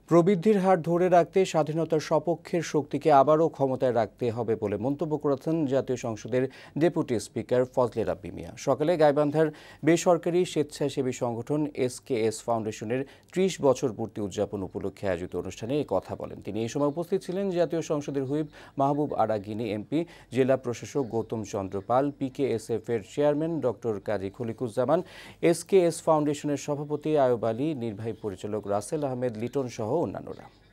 প্রবৃদ্ধির হার ধরে রাখতে স্বাধীনতার সপক্ষের শক্তিকে আবারও ক্ষমতায় রাখতে হবে বলে মন্তব্য করেছেন জাতীয় সংসদের ডেপুটি স্পিকার ফজলে রাব্বি মিয়া। সকালে গাইবান্ধার বেসরকারি স্বেচ্ছাসেবী সংগঠন এসকেএস ফাউন্ডেশনের ৩০ বছর পূর্তি উদযাপন উপলক্ষে আয়োজিত অনুষ্ঠানে এই কথা বলেন তিনি। এই সময় উপস্থিত ছিলেন জাতীয় সংসদের হুইপ মাহবুব আরা গিনি এমপি, জেলা প্রশাসক গৌতম চন্দ্র পাল, পিকেএসএফ এর chairman doctor Kazi Khaliquzzaman, SKS ফাউন্ডেশনের সভাপতি আয়ুব আলী, নির্বাহী পরিচালক রাসেল আহমেদ লিটন সহ অন্যান্যরা।